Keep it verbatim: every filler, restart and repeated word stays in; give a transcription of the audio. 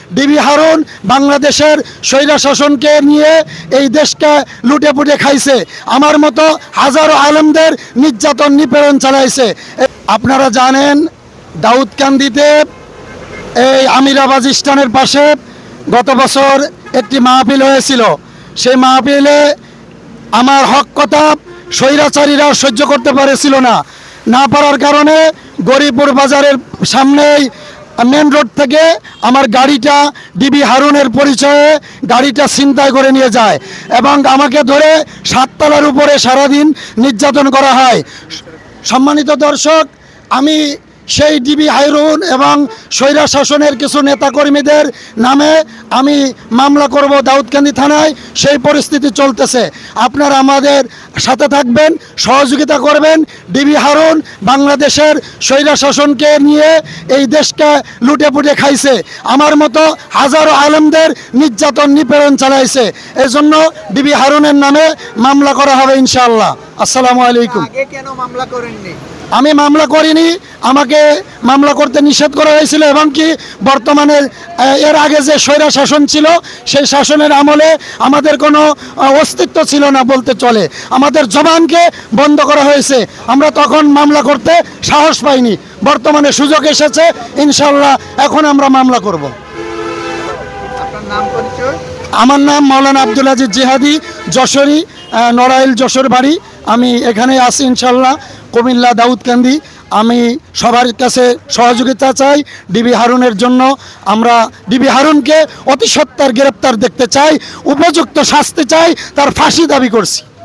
DB Harun বাংলাদেশের স্বৈরা শাসনকে নিয়ে এই দেশকে লুটে পুটে খাইছে, আমার মতো হাজারো আলেমদের নির্যাতন নিপীড়ন চালাইছে। আপনারা জানেন দাউদকান্দিতে এই আমিরাবাজ স্ট্যান্ডের পাশে গত বছর একটি মাহফিল হয়েছিল। সেই মাহফিলে আমার হক কথা স্বৈরাচারীরা সহ্য করতে পারেছিল না না পারার কারণে গরিপুর বাজারের সামনেই মেন রোড থেকে আমার গাড়িটা ডিবি হারুনের পরিচয়ে গাড়িটা ছিনতাই করে নিয়ে যায় এবং আমাকে ধরে সাততলার উপরে সারাদিন নির্যাতন করা হয়। সম্মানিত দর্শক, আমি সেই ডিবি হারুন এবং স্বৈরা শাসনের কিছু নেতাকর্মীদের নামে আমি মামলা করব দাউদকান্দি থানায়। সেই পরিস্থিতি চলতেছে, আপনারা আমাদের সাথে থাকবেন, সহযোগিতা করবেন। ডিবি হারুন বাংলাদেশের স্বৈরা শাসনকে নিয়ে এই দেশকে লুটে পুটে খাইছে, আমার মতো হাজারো আলেমদের নির্যাতন নিপীড়ন চালাইছে। এই জন্য ডিবি হারুনের নামে মামলা করা হবে ইনশাআল্লাহ। আসসালামু আলাইকুম। আগে কেন মামলা করেননি? আমি মামলা করিনি, আমাকে মামলা করতে নিষেধ করা হয়েছিল এবং কি বর্তমানে এর আগে যে স্বৈরা শাসন ছিল সেই শাসনের আমলে আমাদের কোনো অস্তিত্ব ছিল না বলতে চলে, আমাদের জবানকে বন্ধ করা হয়েছে। আমরা তখন মামলা করতে সাহস পাইনি, বর্তমানে সুযোগ এসেছে, ইনশাল্লাহ এখন আমরা মামলা করব। আপনার নাম পরিচয়? আমার নাম মাওলানা আব্দুল আজিজ জিহাদি, যশোরী, নড়াইল যশোর বাড়ি। আমি এখানে আছি ইনশাল্লাহ, কুমিল্লা দাউদকান্দি। আমি সবার কাছে সহযোগিতা চাই ডিবি হারুনের জন্য। আমরা ডিবি হারুনকে অতি সত্বর গ্রেপ্তার দেখতে চাই, উপযুক্ত শাস্তি চাই, তার ফাঁসি দাবি করছি।